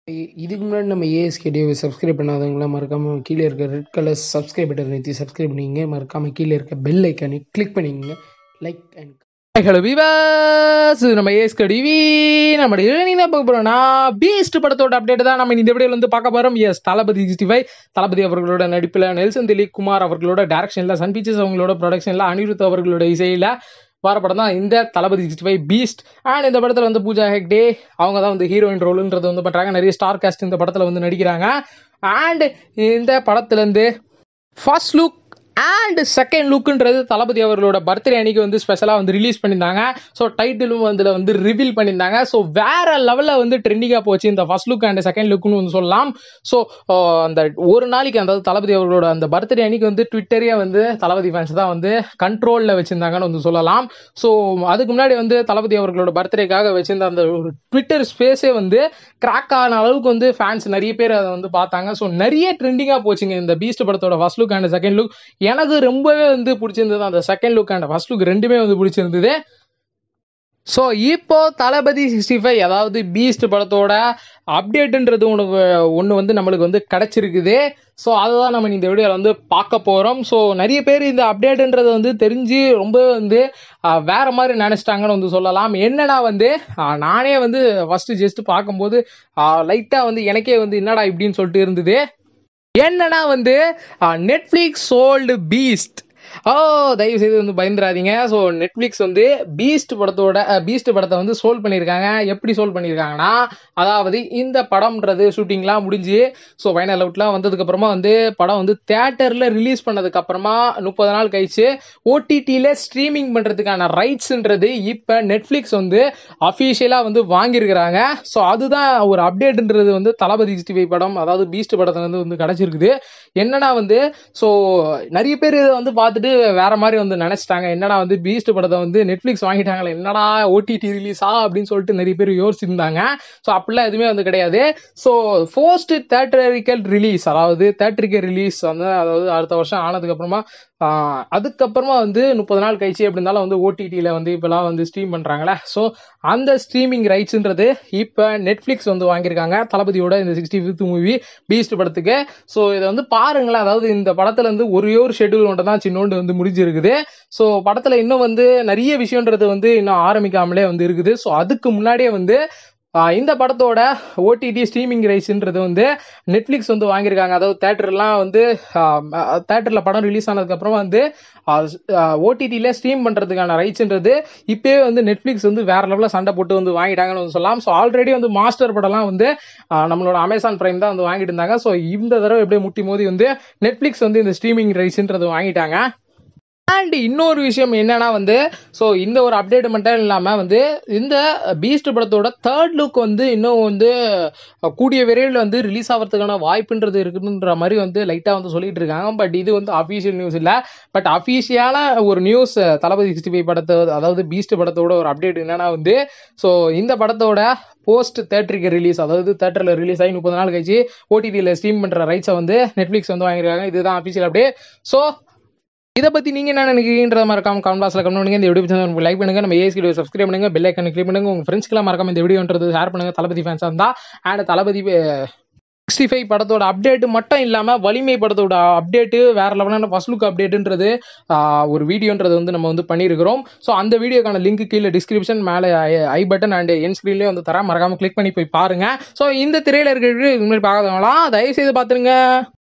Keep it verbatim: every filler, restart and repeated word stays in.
இ- இதுக்கு முன்னாடி நம்ம ஏஎஸ்கே டிவி சப்ஸ்கிரைப் பண்ணாதவங்களாம் மறக்காம கீழே இருக்க ரெட் கலர் சப்ஸ்கிரைப் பட்டன் நிறுத்தி சப்ஸ்கிரைப் பண்ணிங்க. மறக்காம கீழே இருக்க பெல் ஐக்கானை கிளிக் பண்ணிக்கங்க. லைக் அண்ட் ஹலோ விவாஸ், நம்ம ஏஸ்கே டிவி நம்ம என்ன பார்க்க போறோம்னா பீஸ்ட் படத்தோட அப்டேட் தான் நம்ம இந்த வீடியோல வந்து பார்க்க போறோம். Yes, Thalapathy sixty five Thalapathy அவர்களோட நடிப்பில், நெல்சன் திலீப் குமார் அவர்களோட டைரக்ஷன்ல, சன் பிக்சர்ஸ் அவங்களோட ப்ரொடக்ஷன்ல, அனிருத் அவர்களோட இசையில வர படம் தான் இந்த Thalapathy sixty five Beast. And இந்த படத்தில் வந்து பூஜா ஹெக்டே அவங்க தான் வந்து ஹீரோயின் ரோலுன்றது வந்து பண்றாங்க. நிறைய ஸ்டார் காஸ்ட் இந்த படத்தில் வந்து நடிக்கிறாங்க. அண்ட் இந்த படத்துலேருந்து ஃபர்ஸ்ட் லுக் அண்ட் செகண்ட் லுக்குன்றது தளபதி அவர்களோட பர்த்டே அன்னைக்கு வந்து ஸ்பெஷலாக வந்து ரிலீஸ் பண்ணியிருந்தாங்க. ஸோ டைட்டிலும் அதில் வந்து ரிவீல் பண்ணியிருந்தாங்க. ஸோ வேற லெவலில் வந்து ட்ரெண்டிங்காக போச்சு இந்த ஃபர்ஸ்ட் லுக் அண்ட் செகண்ட் லுக்குன்னு வந்து சொல்லலாம். ஸோ அந்த ஒரு நாளைக்கு அதாவது தளபதி அவர்களோட அந்த பர்த்டே அன்னைக்கு வந்து ட்விட்டரே வந்து தளபதி ஃபேன்ஸ் தான் வந்து கண்ட்ரோலில் வச்சிருந்தாங்கன்னு வந்து சொல்லலாம். ஸோ அதுக்கு முன்னாடி வந்து தளபதி அவர்களோட பர்த்டேக்காக வச்சிருந்த அந்த ஒரு ட்விட்டர் ஸ்பேஸே வந்து கிராக் ஆன அளவுக்கு வந்து ஃபேன்ஸ் நிறைய பேர் அதை வந்து பார்த்தாங்க. ஸோ நிறைய ட்ரெண்டிங்காக போச்சுங்க இந்த பீஸ்ட் படத்தோட first look and second look. எனக்கு ரொம்பவே வந்து பிடிச்சிருந்தது அந்த second look and first look ரெண்டுமே வந்து பிடிச்சிருந்தது. ஸோ இப்போ தளபதி சிக்ஸ்டி ஃபைவ் அதாவது பீஸ்ட் படத்தோட அப்டேட்டுன்றது ஒன்று ஒன்று வந்து நம்மளுக்கு வந்து கிடச்சிருக்குது. ஸோ அதை தான் நம்ம இந்த வீடியோவில் வந்து பார்க்க போகிறோம். ஸோ நிறைய பேர் இந்த அப்டேட்டுன்றது வந்து தெரிஞ்சு ரொம்ப வந்து வேற மாதிரி நினச்சிட்டாங்கன்னு வந்து சொல்லலாம். என்னன்னா வந்து நானே வந்து ஃபஸ்ட்டு ஜஸ்ட் பார்க்கும்போது லைட்டாக வந்து எனக்கே வந்து என்னடா இப்படின்னு சொல்லிட்டு இருந்தது. என்னன்னா வந்து நெட்ஃப்ளிக்ஸ் சோல்டு பீஸ்ட். ஓ, தயவு செய்து வந்து பயந்துடாதீங்க. ஸோ நெட்ஃப்ளிக்ஸ் வந்து பீஸ்ட் படத்தோட பீஸ்ட் படத்தை வந்து சோல்வ் பண்ணியிருக்காங்க. எப்படி சோல்வ் பண்ணியிருக்காங்கன்னா, அதாவது இந்த படம்ன்றது ஷூட்டிங்லாம் முடிஞ்சு ஸோ ஃபைனல் அவுட்லாம் வந்ததுக்கப்புறமா வந்து படம் வந்து தேட்டரில் ரிலீஸ் பண்ணதுக்கப்புறமா முப்பது நாள் கழிச்சு ஓடிடியில் ஸ்ட்ரீமிங் பண்ணுறதுக்கான ரைட்ஸுன்றது இப்போ நெட்ஃப்ளிக்ஸ் வந்து அஃபீஷியலாக வந்து வாங்கியிருக்கிறாங்க. ஸோ அதுதான் ஒரு அப்டேட்ன்றது வந்து தளபதி சிக்ஸ்டி ஃபைவ் படம் அதாவது பீஸ்ட் படத்தை வந்து வந்து கிடச்சிருக்குது. என்னன்னா வந்து ஸோ நிறைய பேர் இதை வந்து பார்த்துட்டு வேற மாதிரி வந்து நினைச்சிட்டாங்க. என்னடா வந்து பீஸ்ட் படத்தை வந்து நெட்ஃப்ளிக்ஸ் வாங்கிட்டாங்களே, என்னடா ஓடிடி ரிலீஸா அப்படின்னு சொல்லிட்டு நிறைய பேர் யோசிச்சிருந்தாங்க. ஸோ அப்படிலாம் எதுவுமே வந்து கிடையாது. ஸோ போஸ்ட் தேட்டரிக்கல் ரிலீஸ் அதாவது தேட்டரிக்கல் ரிலீஸ் வந்து அதாவது அடுத்த வருஷம் ஆனதுக்கு அப்புறமா அதுக்கப்புறமா வந்து முப்பது நாள் கழிச்சு எப்படி இருந்தாலும் வந்து ஓடிடியில் வந்து இப்போலாம் வந்து ஸ்ட்ரீம் பண்ணுறாங்களே. ஸோ அந்த ஸ்ட்ரீமிங் ரைட்ஸுன்றது இப்போ நெட்ஃப்ளிக்ஸ் வந்து வாங்கியிருக்காங்க தளபதியோட இந்த சிக்ஸ்டி ஃபிஃப்த் மூவி பீஸ்ட் படத்துக்கு. ஸோ இதை வந்து பாருங்களேன். அதாவது இந்த படத்தில் வந்து ஒரே ஒரு ஷெட்யூல் மட்டும் தான் சின்னோண்டு வந்து முடிஞ்சிருக்குது. ஸோ படத்தில் இன்னும் வந்து நிறைய விஷயன்றது வந்து இன்னும் ஆரம்பிக்காமலே வந்து இருக்குது. ஸோ அதுக்கு முன்னாடியே வந்து இந்த படத்தோட ஓடிடி ஸ்ட்ரீமிங் ரைட்ஸ்ன்றது வந்து நெட்ஃப்ளிக்ஸ் வந்து வாங்கியிருக்காங்க. அதாவது தேட்டர்லாம் வந்து தேட்டரில் படம் ரிலீஸ் ஆனதுக்கப்புறமா வந்து ஓடிடியில் ஸ்ட்ரீம் பண்ணுறதுக்கான ரைட்ஸ்ன்றது இப்போவே வந்து நெட்ஃப்ளிக்ஸ் வந்து வேற லெவலில் சண்டை போட்டு வந்து வாங்கிட்டாங்கன்னு வந்து சொல்லலாம். ஸோ ஆல்ரெடி வந்து மாஸ்டர் படம்லாம் வந்து நம்மளோட அமேசான் பிரைம் தான் வந்து வாங்கிட்டு இருந்தாங்க. ஸோ இந்த தடவை எப்படியே முட்டி மோதி வந்து நெட்ஃப்ளிக்ஸ் வந்து இந்த ஸ்ட்ரீமிங் ரைட்ஸ்ன்றது வாங்கிட்டாங்க. அண்ட் இன்னொரு விஷயம் என்னன்னா வந்து ஸோ இந்த ஒரு அப்டேட் மட்டும் இல்லாமல் வந்து இந்த பீஸ்ட் படத்தோட தேர்ட் லுக் வந்து இன்னும் வந்து கூடிய விரைவில் வந்து ரிலீஸ் ஆகிறதுக்கான வாய்ப்புன்றது இருக்குன்ற மாதிரி வந்து லைட்டாக வந்து சொல்லிட்டு இருக்காங்க. பட் இது வந்து அஃபீஷியல் நியூஸ் இல்லை. பட் அஃபீஷியலான ஒரு நியூஸ் தளபதி சிக்ஸ்டி ஃபைவ் படத்தை அதாவது பீஸ்ட் படத்தோட ஒரு அப்டேட் என்னன்னா வந்து ஸோ இந்த படத்தோட போஸ்ட் தேட்டருக்கு ரிலீஸ் அதாவது தேட்டரில் ரிலீஸ் ஆகி முப்பது நாள் கழிச்சு ஓடிடியில் ஸ்ட்ரீம் பண்ணுற ரைட்ஸை வந்து நெட்ஃப்ளிக்ஸ் வந்து வாங்கியிருக்காங்க. இதுதான் அஃபீஷியல் அப்டேட். ஸோ இதை பற்றி நீங்கள் என்ன நினைக்கிறீங்கன்றத மறக்காம கமெண்ட் பாக்ஸில் கமெண்ட் பண்ணுங்க. இந்த வீடியோ உங்களுக்கு லைக் பண்ணுங்க, நம்ம ஏஎஸ்கே வீடியோ சப்ஸ்கிரைப் பண்ணுங்க, பெல் ஐக்கானை கிளிக் பண்ணுங்க, உங்கள் ஃப்ரெண்ட்ஸ்க்குலாம் மறக்காம இந்த வீடியோன்றது ஷேர் பண்ணுங்க. தளபதி ஃபேன்ஸாக இருந்தால் அண்ட் தளபதி சிக்ஸ்டி ஃபைவ் படத்தோட அப்டேட் மட்டும் இல்லாமல் வலிமை படத்தோட அப்டேட்டு வேற லெவலான ஃபர்ஸ்ட் லுக் அப்டேட்டுன்றது ஒரு வீடியோன்றது வந்து நம்ம வந்து பண்ணியிருக்கிறோம். ஸோ அந்த வீடியோக்கான லிங்க் கீழே டிஸ்கிரிப்ஷன் மேலே ஐ பட்டன் அண்ட் என் ஸ்க்ரீன்லேயே வந்து தரேன். மறக்காம கிளிக் பண்ணி போய் பாருங்க. ஸோ இந்த திரையில இருக்கிற இது மாதிரி பார்க்காதவங்களாம் தயவு செய்து பார்த்துருங்க.